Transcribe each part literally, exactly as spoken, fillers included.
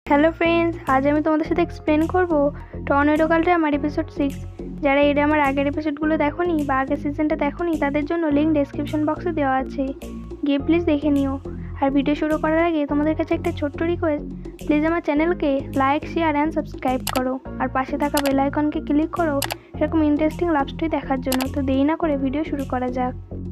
Hello friends, আজ আমি তোমাদের সাথে এক্সপ্লেন করব টর্নেডো গার্ল ড্রামার এপিসোড সিক্স। যারা এই ড্রামার আগের এপিসোডগুলো দেখোনি বা আগের সিজনটা দেখোনি তাদের জন্য লিঙ্ক ডেসক্রিপশন বক্সে দেওয়া আছে, গিয়ে প্লিজ দেখে নিও। আর ভিডিও শুরু করার আগে তোমাদের কাছে একটা ছোট্ট রিকোয়েস্ট, প্লিজ আমার চ্যানেলকে লাইক, শেয়ার অ্যান্ড সাবস্ক্রাইব করো, আর পাশে থাকা বেল আইকনকে ক্লিক করো এরকম ইন্টারেস্টিং লাভ স্টোরি দেখার জন্য। তো দেরি না করে ভিডিও শুরু করা যাক।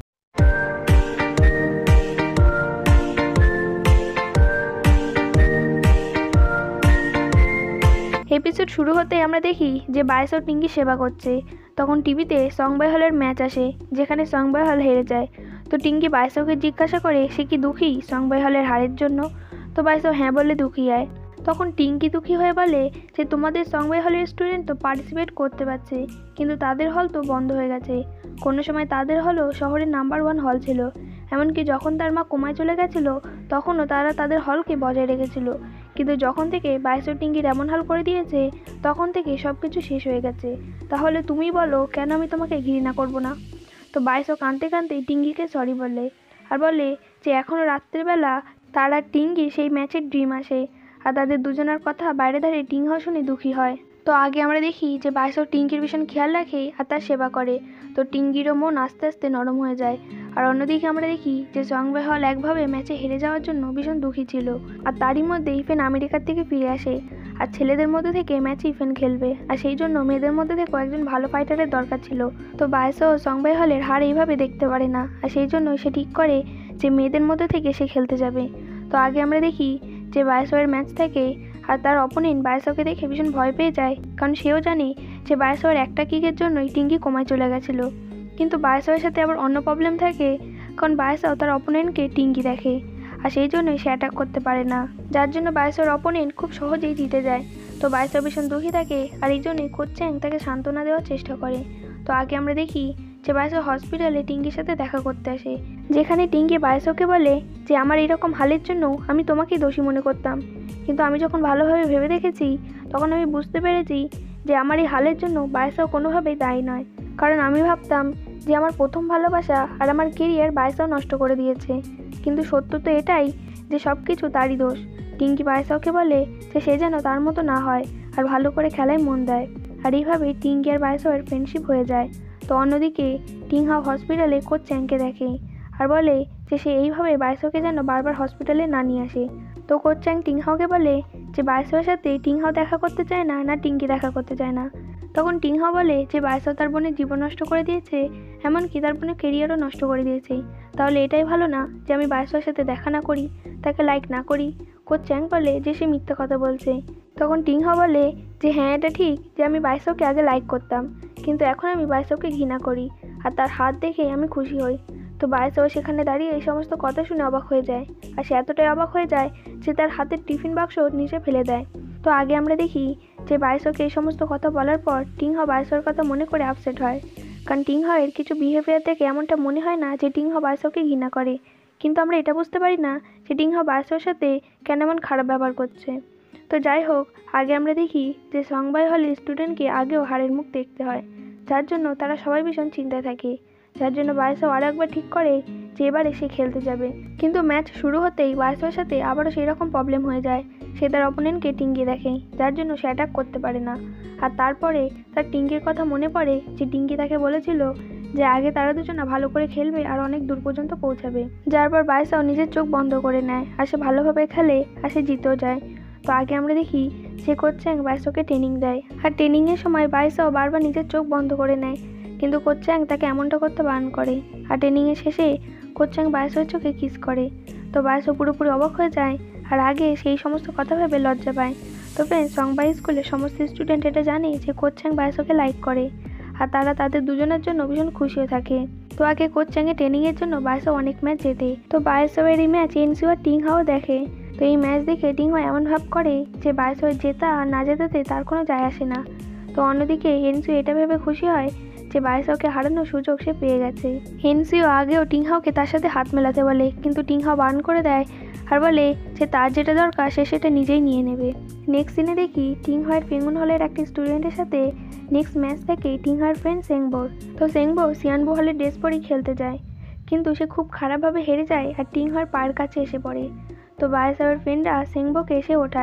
এপিসোড শুরু হতেই আমরা দেখি যে বাইসো টিঙ্কি সেবা করছে। তখন টিভিতে সংবাই হলের ম্যাচ আসে, যেখানে সংবাই হল হেরে যায়। তো টিঙ্কি বাইসোকে জিজ্ঞাসা করে সে কি দুঃখী সংবাই হলের হারের জন্য। তো বাইসো হ্যাঁ বলে দুঃখী হয়। তখন টিঙ্কি দুঃখী হয়ে বলে যে তোমাদের সংবাই হলের স্টুডেন্ট তো পার্টিসিপেট করতে পারছে, কিন্তু তাদের হল তো বন্ধ হয়ে গেছে। কোনো সময় তাদের হলও শহরের নাম্বার ওয়ান হল ছিল, এমনকি যখন তার মা কোমায় চলে গেছিলো তখনও তারা তাদের হলকে বজায় রেখেছিল। কিন্তু যখন থেকে বাইসো টিঙ্কির এমন হাল করে দিয়েছে তখন থেকে সব কিছু শেষ হয়ে গেছে। তাহলে তুমি বলো কেন আমি তোমাকে ঘৃণা করবো না। তো বাইসো কাঁদতে কাঁদতে টিঙ্কিকে সরি বলে, আর বলে যে এখনও রাত্রেবেলা তার আর টিঙ্কি সেই ম্যাচের ড্রিম আসে, আর তাদের দুজনের কথা বাইরে দাঁড়িয়ে টিঙ্কিও শুনে দুঃখী হয়। তো আগে আমরা দেখি যে বাইসো টিঙ্কির ভীষণ খেয়াল রাখে আর তার সেবা করে। তো টিঙ্কিরও মন আস্তে আস্তে নরম হয়ে যায়। আর অন্যদিকে আমরা দেখি যে সংবাই হল একভাবে ম্যাচে হেরে যাওয়ার জন্য ভীষণ দুঃখী ছিল, আর তারই মধ্যে ইফেন আমেরিকার থেকে ফিরে আসে। আর ছেলেদের মধ্যে থেকে ম্যাচে ইফেন খেলবে, আর সেই জন্য মেয়েদের মধ্যে থেকেও একজন ভালো ফাইটারের দরকার ছিল। তো বাইসো সংবাই হলের হার এইভাবে দেখতে পারে না, আর সেই জন্য সে ঠিক করে যে মেয়েদের মধ্যে থেকে সে খেলতে যাবে। তো আগে আমরা দেখি যে বাইসো এর ম্যাচ থাকে, আর তার অপোনেন্ট বাইসোকে দেখে ভীষণ ভয় পেয়ে যায়, কারণ সেও জানে যে বাইসো এর একটা কিকের জন্যই টিঙ্কি কোমায় চলে গেছিলো। কিন্তু বাইসোর সাথে আবার অন্য প্রবলেম থাকে, কারণ বাইসো তার অপোনেন্টকে টিঙ্কি দেখে, আর সেই জন্যই সে অ্যাটাক করতে পারে না, যার জন্য বাইসোর অপোনেন্ট খুব সহজেই জিতে যায়। তো বাইসো ভীষণ দুঃখী থাকে, আর এই জন্যই কোচ চ্যাং তাকে সান্ত্বনা দেওয়ার চেষ্টা করে। তো আগে আমরা দেখি যে বাইসো হসপিটালে টিঙ্কির সাথে দেখা করতে আসে, যেখানে টিঙ্কি বাইসোকে বলে যে আমার এরকম হালের জন্য আমি তোমাকেই দোষী মনে করতাম, কিন্তু আমি যখন ভালোভাবে ভেবে দেখেছি তখন আমি বুঝতে পেরেছি যে আমার এই হালের জন্য বাইসো কোনোভাবেই দায়ী নয়। কারণ আমি ভাবতাম যে আমার প্রথম ভালোবাসা আর আমার কেরিয়ার বাইসো নষ্ট করে দিয়েছে, কিন্তু সত্য তো এটাই যে সব কিছু তারই দোষ। টিঙ্কি বাইসোকে বলে যে সে যেন তার মতো না হয় আর ভালো করে খেলায় মন দেয়, আর এইভাবে টিঙ্কি আর বাইসোর ফ্রেন্ডশিপ হয়ে যায়। তো অন্যদিকে টিংহাও হসপিটালে কোচ চ্যাংকে দেখে, আর বলে যে সে এইভাবে বাইসোকে যেন বারবার হসপিটালে না নিয়ে আসে। তো কোচ চ্যাং টিংহাওকে বলে যে বাইসোর সাথে টিংহাও দেখা করতে চায় না, না টিঙ্কি দেখা করতে চায় না। তখন টিংহাও বলে যে বাইসো তার বোনের জীবন নষ্ট করে দিয়েছে, এমনকি তার বোনের কেরিয়ারও নষ্ট করে দিয়েছে, তাহলে এটাই ভালো না যে আমি বাইসোর সাথে দেখা না করি, তাকে লাইক না করি। কোচ চ্যাং বলে যে সে মিথ্যা কথা বলছে। তখন টিংহাও বলে যে হ্যাঁ এটা ঠিক যে আমি বাইসোকে আগে লাইক করতাম, কিন্তু এখন আমি বাইসোকে ঘৃণা করি, আর তার হাত দেখে আমি খুশি হই। তো বাইসো সেখানে দাঁড়িয়ে এই সমস্ত কথা শুনে অবাক হয়ে যায়, আর সে এতটাই অবাক হয়ে যায় যে তার হাতের টিফিন বাক্স নিচে ফেলে দেয়। তো আগে আমরা দেখি যে বাইসোকে এই সমস্ত কথা বলার পর টিংহাও বাইসোর কথা মনে করে আপসেট হয়, কারণ টিংহাও এর কিছু বিহেভিয়ার দেখে এমনটা মনে হয় না যে টিংহাও বাইসোকে ঘৃণা করে, কিন্তু আমরা এটা বুঝতে পারি না যে টিংহাও বাইসোর সাথে কেন এমন খারাপ ব্যবহার করছে। তো যাই হোক, আগে আমরা দেখি যে সংবাই হলের স্টুডেন্টকে আগেও হারের মুখ দেখতে হয়, যার জন্য তারা সবাই ভীষণ চিন্তায় থাকে, যার জন্য বাইসো আরও একবার ঠিক করে যে এবারে সে খেলতে যাবে। কিন্তু ম্যাচ শুরু হতেই বাইসোর সাথে আবারও সেই রকম প্রবলেম হয়ে যায়, সে তার অপোনেন্টকে টিঙ্কি দেখে, যার জন্য সে অ্যাটাক করতে পারে না। আর তারপরে তার টিঙ্কির কথা মনে পড়ে যে টিঙ্কি তাকে বলেছিল যে আগে তারা দুজনা ভালো করে খেলবে আর অনেক দূর পর্যন্ত পৌঁছাবে, যার পর বাইসো নিজের চোখ বন্ধ করে নেয়, আর সে ভালোভাবে খেলে আর সে জিতেও যায়। তো আগে আমরা দেখি যে কোচ চ্যাং বাইসোকে ট্রেনিং দেয়, আর ট্রেনিংয়ের সময় বাইসো বারবার নিজের চোখ বন্ধ করে নেয়, কিন্তু কোচ চ্যাং তাকে এমনটা করতে বারণ করে। আর ট্রেনিংয়ের শেষে কোচ চ্যাং বাইসোর চোখে কিস করে। তো বাইসো পুরোপুরি অবাক হয়ে যায়, আর আগে সেই সমস্ত কথা ভেবে লজ্জা পায়। তো ফ্রেন্ডস, সংবাই স্কুলের সমস্ত স্টুডেন্ট এটা জানে যে কোচ চ্যাং বাইসোকে লাইক করে, আর তারা তাদের দুজনের জন্য ভীষণ খুশি হয়ে থাকে। তো আগে কোচ চ্যাংয়ের ট্রেনিংয়ের জন্য বাইসো অনেক ম্যাচ জেতে। তো বাইসোর এই ম্যাচ এনসিও আর টিংহাও দেখে। তো এই ম্যাচ দেখে টিংহাও এমন ভাব করে যে বাইসোর জেতা আর না জেতাতে তার কোনো যায় আসে না। তো অন্যদিকে হেনসিও এটা ভেবে খুশি হয় যে বাইসোকে হারানোর সুযোগ সে পেয়ে গেছে। হেনসিও আগেও টিংহাওকে তার সাথে হাত মেলাতে বলে, কিন্তু টিংহাও বারণ করে দেয়, আর বলে যে তার যেটা দরকার সে সেটা নিজেই নিয়ে নেবে। নেক্সট দিনে দেখি টিংহাওয়ের পেঙ্গুন হলের একটি স্টুডেন্টের সাথে নেক্সট ম্যাচ থেকে টিংহাওয়ের ফ্রেন্ড সেংবোর। তো সেংবো সিয়ানবো হলের ড্রেস পরেই খেলতে যায়, কিন্তু সে খুব খারাপভাবে হেরে যায় আর টিংহাওয়ের পায়ের কাছে এসে পড়ে। তো বাইসোর ফ্রেন্ডরা সেংবোকে এসে ওঠায়,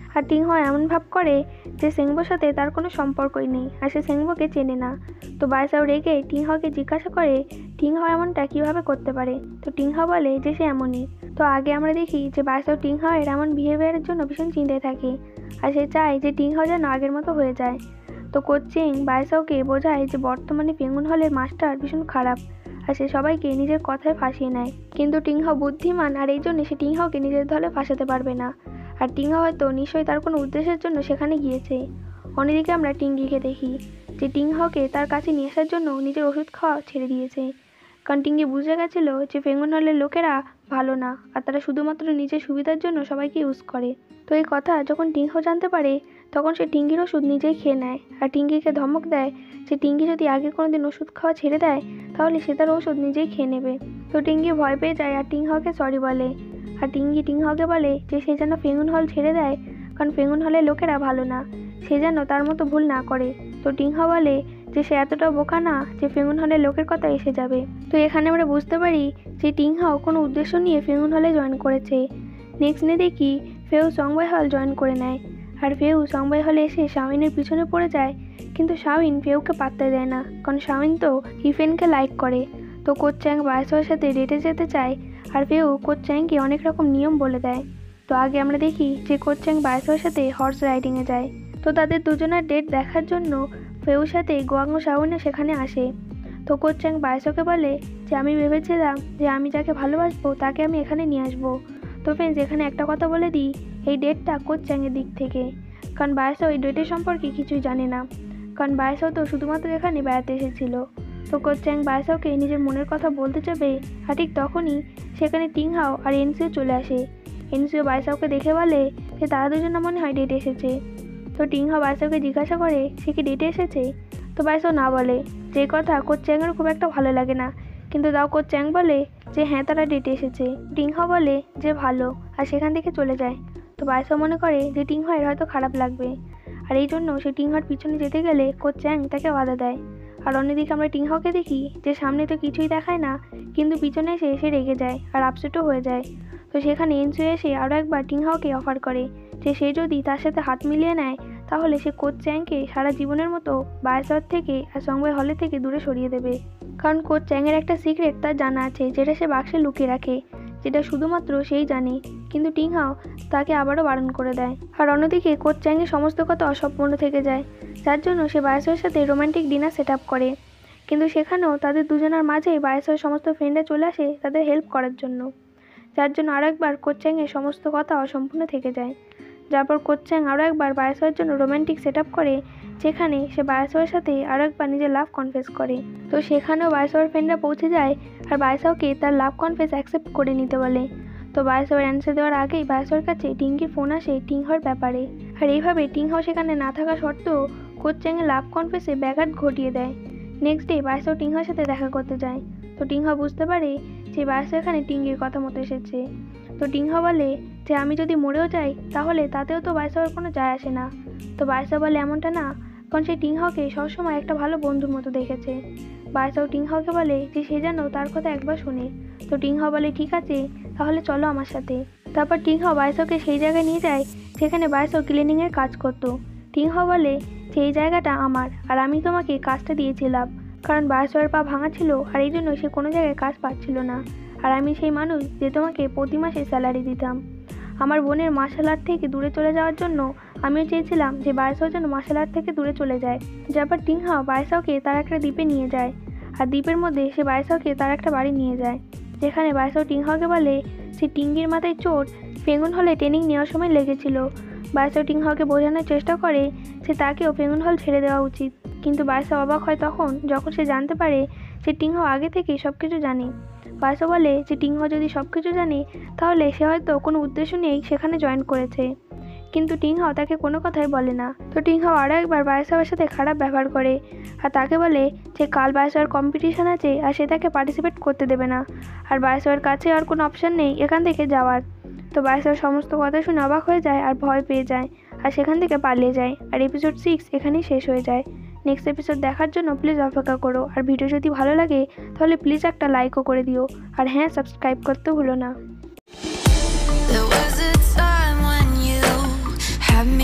আর টিংহাও এমন ভাব করে যে সেংবোর সাথে তার কোনো সম্পর্কই নেই আর সে সেংবোকে চেনে না। তো বাইসাও রেগে টিংহাওকে জিজ্ঞাসা করে টিংহাও এমনটা কীভাবে করতে পারে। তো টিংহাও বলে যে সে এমনই। তো আগে আমরা দেখি যে বাইসাও টিংহাওয়ের এমন বিহেভিয়ারের জন্য ভীষণ চিন্তায় থাকে আর সে চায় যে টিংহাও যেন আগের মতো হয়ে যায়। তো কোচিং বাইসাওকে বোঝায় যে বর্তমানে পেঙ্গুইন হলের মাস্টার ভীষণ খারাপ আর সে সবাইকে নিজের কথায় ফাঁসিয়ে নেয়। কিন্তু টিংহাও বুদ্ধিমান আর এই জন্য সে টিংহাওকে নিজের দলে ফাঁসাতে পারবে না। আর টিংহাও হয়তো নিশ্চয়ই তার কোনো উদ্দেশ্যের জন্য সেখানে গিয়েছে। অন্যদিকে আমরা টিঙ্গিকে দেখি যে টিংহাওকে তার কাছে নিয়ে আসার জন্য নিজের ওষুধ খাওয়া ছেড়ে দিয়েছে, কারণ টিঙ্গি বুঝে গেছিল যে পেঙ্গুইন হলের লোকেরা ভালো না আর তারা শুধুমাত্র নিজের সুবিধার জন্য সবাইকে ইউজ করে। তো এই কথা যখন টিংহাও জানতে পারে তখন সে টিঙ্গির ওষুধ নিজেই খেয়ে নেয় আর টিঙ্গিকে ধমক দেয় যে টিঙ্গি যদি আগে কোনো দিন ওষুধ খাওয়া ছেড়ে দেয় তাহলে সে তার ওষুধ নিজেই খেয়ে নেবে। তো টিঙ্গি ভয় পেয়ে যায় আর টিংহাওকে সরি বলে আর টিঙ্গি টিংহাওকে বলে যে সে যেন পেঙ্গুইন হল ছেড়ে দেয়, কারণ পেঙ্গুইন হলের লোকেরা ভালো না, সে যেন তার মতো ভুল না করে। তো টিংহাও বলে যে সে এতটা বোকা না যে পেঙ্গুইন হলের লোকের কথা এসে যাবে। তো এখানে আমরা বুঝতে পারি যে টিংহাও কোনো উদ্দেশ্য নিয়ে পেঙ্গুইন হলে জয়েন করেছে। নেক্সট ডে দেখি ফেউ সংবাই হল জয়েন করে নেয় আর ফেউ সংবাই হলে এসে শাওইনের পিছনে পড়ে যায়, কিন্তু শাওইন ফেউকে পাত্তা দেয় না, কারণ শাওইন তো ইফেনকে লাইক করে। তো কোচ চ্যাং বাইসাওয়ের সাথে ডেটে যেতে চায় আর ফেউ কোচ চ্যাংকে অনেক রকম নিয়ম বলে দেয়। তো আগে আমরা দেখি যে কোচ চ্যাং বাইসাওয়ের সাথে হর্স রাইডিংয়ে যায়। তো তাদের দুজনের ডেট দেখার জন্য ফেউর সাথে গোয়াং শাওইনও সেখানে আসে। তো কোচ চ্যাং বাইসাওকে বলে যে আমি ভেবেছিলাম যে আমি যাকে ভালোবাসবো তাকে আমি এখানে নিয়ে আসবো। তো ফ্রেন্ডস, এখানে একটা কথা বলে দিই, এই ডেটটা কোচ চ্যাংয়ের দিক থেকে, কারণ বাইসাও এই ডেটের সম্পর্কে কিছুই জানে না, কারণ বাইসাও তো শুধুমাত্র এখানে বেড়াতে এসেছিল। তো কোচ চ্যাং বাইসাওকে নিজের মনের কথা বলতে যাবে আর ঠিক তখনই সেখানে টিংহাও আর এনসিও চলে আসে। এনসিও বাইসাওকে দেখে বলে যে তারা দুজনে মনে হয় ডেটে এসেছে। তো টিংহাও বাইসাওকে জিজ্ঞাসা করে সে কি ডেটে এসেছে। তো বাইসাও না বলে, যে কথা কোচ চ্যাংয়ের খুব একটা ভালো লাগে না, কিন্তু তাও কোচ চ্যাং বলে যে হ্যাঁ তারা ডেটে এসেছে। টিংহাও বলে যে ভালো আর সেখান থেকে চলে যায়। তো বাইসাও মনে করে যে টিংহাওয়ের হয়তো খারাপ লাগবে আর এই জন্য সে টিংহাওয়ার পিছনে যেতে গেলে কোচ চ্যাং তাকে বাধা দেয়। আর অন্যদিকে আমরা টিংহাওকে দেখি যে সামনে তো কিছুই দেখায় না, কিন্তু পিছনে এসে সে রেগে যায় আর আপসেটও হয়ে যায়। তো সেখানে এনসিও এসে আরও একবার টিংহাওকে অফার করে যে সে যদি তার সাথে হাত মিলিয়ে নেয় তাহলে সে কোচ চ্যাংকে সারা জীবনের মতো বাইসাওয়ার থেকে আর সংবাই হলের থেকে দূরে সরিয়ে দেবে, কারণ কোচ চ্যাংয়ের একটা সিক্রেট তার জানা আছে যেটা সে বাক্সে লুকিয়ে রাখে, যেটা শুধুমাত্র সেই জানে। কিন্তু টিংহাও তাকে আবারও বারণ করে দেয়। আর অন্যদিকে কোচ চ্যাংয়ের সমস্ত কথা অসম্পূর্ণ থেকে যায়, যার জন্য সে বাইসাওয়ের সাথে রোমান্টিক ডিনার সেট আপ করে। কিন্তু সেখানেও তাদের দুজনের মাঝেই বাইসাওয়ের সমস্ত ফ্রেন্ডরা চলে আসে তাদের হেল্প করার জন্য, যার জন্য আরও একবার কোচ চ্যাংয়ের সমস্ত কথা অসম্পূর্ণ থেকে যায়। যারপর কোচ চ্যাং আরও একবার বাইসাওয়ের জন্য রোমান্টিক সেট আপ করে, যেখানে সে বাইসাওয়ের সাথে আরও একবার নিজের লাভ কনফেস করে। তো সেখানেও বাইসাওয়ের ফ্রেন্ডরা পৌঁছে যায় আর বাইসাওকে তার লাভ কনফেস অ্যাকসেপ্ট করে নিতে বলে। তো বাইসাওয়ের অ্যান্সার দেওয়ার আগেই বাইসাওয়ের কাছে টিঙ্গির ফোন আসে টিংহাওর ব্যাপারে, আর এইভাবে টিংহাও সেখানে না থাকা সত্ত্বেও কোচ চ্যাংয়ের লাভ কনফেসে ব্যাঘাত ঘটিয়ে দেয়। নেক্সট ডে বাইসাও টিংহাওর সাথে দেখা করতে যায়। তো টিংহাও বুঝতে পারে যে বাইসাও এখানে টিঙ্গির কথা মতো এসেছে। তো টিংহাও বলে যে আমি যদি মরেও যাই তাহলে তাতেও তো বাইসাওয়ের কোনো যায় আসে না। তো বাইসাও বলে এমনটা না, কারণ সে টিংহাওকে সবসময় একটা ভালো বন্ধুর মতো দেখেছে। বাইসাও টিংহাওকে বলে যে সে যেন তার কথা একবার শুনে। তো টিংহাও বলে ঠিক আছে, তাহলে চলো আমার সাথে। তারপর টিংহাও বাইসাওকে সেই জায়গায় নিয়ে যায় যেখানে বাইসাও ক্লিনিংয়ের কাজ করতো। টিংহাও বলে যে এই জায়গাটা আমার আর আমি তোমাকে কাজটা দিয়েছিলাম, কারণ বাইসাওয়ের পা ভাঙা ছিল আর এই জন্য সে কোনো জায়গায় কাজ পাচ্ছিল না, আর আমি সেই মানুষ যে তোমাকে প্রতি মাসে স্যালারি দিতাম। আমার বোনের মার্শাল আর্ট থেকে দূরে চলে যাওয়ার জন্য আমিও চেয়েছিলাম যে বাইসাও যেন মার্শাল আর্ট থেকে দূরে চলে যায়। যারপর টিংহাও বাইসাওকে তার একটা দ্বীপে নিয়ে যায় আর দ্বীপের মধ্যে সে বাইসাওকে তার একটা বাড়ি নিয়ে যায়, যেখানে বাইসাও টিংহাওকে বলে সে টিঙ্গির মাথায় চোট পেঙ্গুইন হলে ট্রেনিং নেওয়ার সময় লেগেছিল। বাইসাও টিংহাওকে বোঝানোর চেষ্টা করে যে তাকেও পেঙ্গুইন হল ছেড়ে দেওয়া উচিত, কিন্তু বাইসাও অবাক হয় তখন যখন সে জানতে পারে যে টিংহাও আগে থেকেই সব কিছু জানে। বাইসাও বলে যে টিংহাও যদি সব কিছু জানে তাহলে সে হয়তো কোনো উদ্দেশ্য নিয়েই সেখানে জয়েন করেছে, কিন্তু টিংহাও তাকে কোনো কথাই বলে না। তো টিংহাও আরও একবার বাইসাওয়ের সাথে খারাপ ব্যবহার করে আর তাকে বলে যে কাল বাইসাওয়ের কম্পিটিশান আছে আর সে তাকে পার্টিসিপেট করতে দেবে না, আর বাইসাওয়ের কাছে আর কোনো অপশান নেই এখান থেকে যাওয়ার। তো বাইসাও সমস্ত কথা শুনে অবাক হয়ে যায় আর ভয় পেয়ে যায় আর সেখান থেকে পালিয়ে যায়। আর এপিসোড সিক্স এখানেই শেষ হয়ে যায়। নেক্সট এপিসোড দেখার জন্য প্লিজ অপেক্ষা করো, আর ভিডিও যদি ভালো লাগে তাহলে প্লিজ একটা লাইকও করে দিও, আর হ্যাঁ সাবস্ক্রাইব করতে ভুলো না।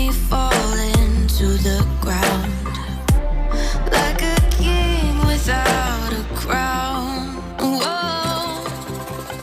before.